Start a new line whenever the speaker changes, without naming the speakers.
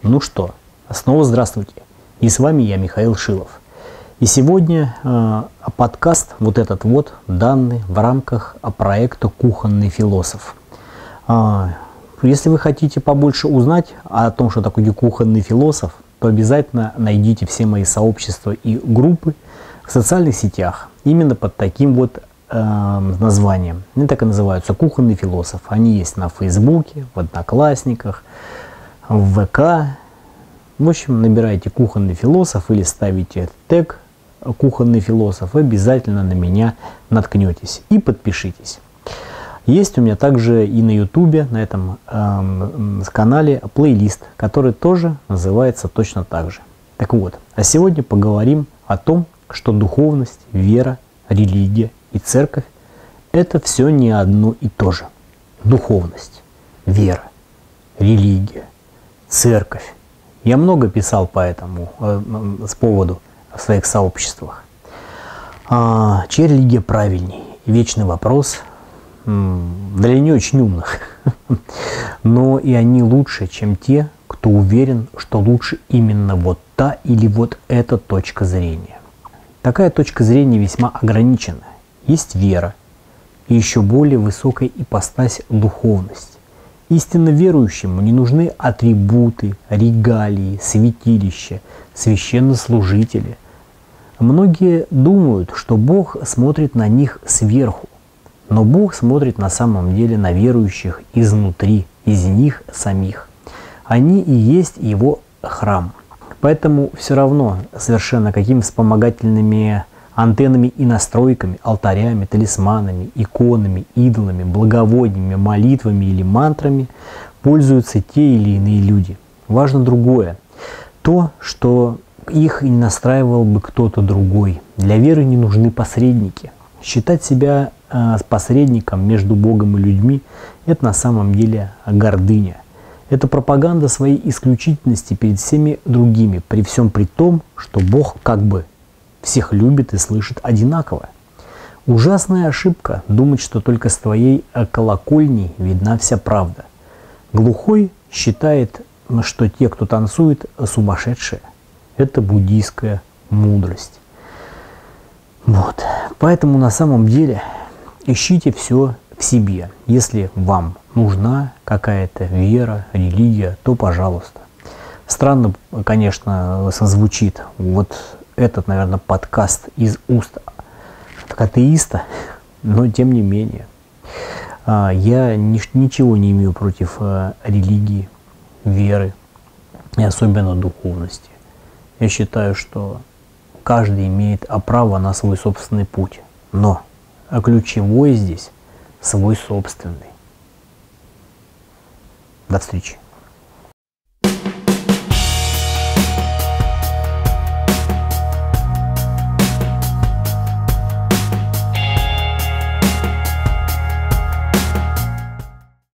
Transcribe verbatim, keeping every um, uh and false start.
Ну что, снова здравствуйте. И с вами я, Михаил Шилов. И сегодня э, подкаст, вот этот вот, данный в рамках проекта «Кухонный философ». Э, если вы хотите побольше узнать о том, что такое кухонный философ, то обязательно найдите все мои сообщества и группы в социальных сетях именно под таким вот э, названием. Они так и называются «Кухонный философ». Они есть на Фейсбуке, в Одноклассниках, в ВК. В общем, набирайте «Кухонный философ» или ставите тег «Кухонный философ», вы обязательно на меня наткнетесь и подпишитесь. Есть у меня также и на ютубе, на этом э, канале, плейлист, который тоже называется точно так же. Так вот, а сегодня поговорим о том, что духовность, вера, религия и церковь – это все не одно и то же. Духовность, вера, религия, церковь. Я много писал по этому, э, с поводу в своих сообществах. А, чья религия правильней? Вечный вопрос. Для не очень умных. Но и они лучше, чем те, кто уверен, что лучше именно вот та или вот эта точка зрения. Такая точка зрения весьма ограничена. Есть вера и еще более высокая ипостась духовность. Истинно верующему не нужны атрибуты, регалии, святилища, священнослужители. Многие думают, что Бог смотрит на них сверху, но Бог смотрит на самом деле на верующих изнутри, из них самих. Они и есть Его храм. Поэтому все равно совершенно какими вспомогательными антеннами и настройками, алтарями, талисманами, иконами, идолами, благовониями, молитвами или мантрами пользуются те или иные люди. Важно другое. То, что их не настраивал бы кто-то другой. Для веры не нужны посредники. Считать себя э, посредником между Богом и людьми – это на самом деле гордыня. Это пропаганда своей исключительности перед всеми другими, при всем при том, что Бог как бы всех любит и слышит одинаково. Ужасная ошибка думать, что только с твоей колокольни видна вся правда. Глухой считает, что те, кто танцует, сумасшедшие. Это буддийская мудрость. Вот. Поэтому на самом деле ищите все в себе. Если вам нужна какая-то вера, религия, то пожалуйста. Странно, конечно, созвучит вот этот, наверное, подкаст из уст атеиста, но тем не менее. Я ничего не имею против религии, веры и особенно духовности. Я считаю, что каждый имеет право на свой собственный путь, но ключевой здесь свой собственный. До встречи.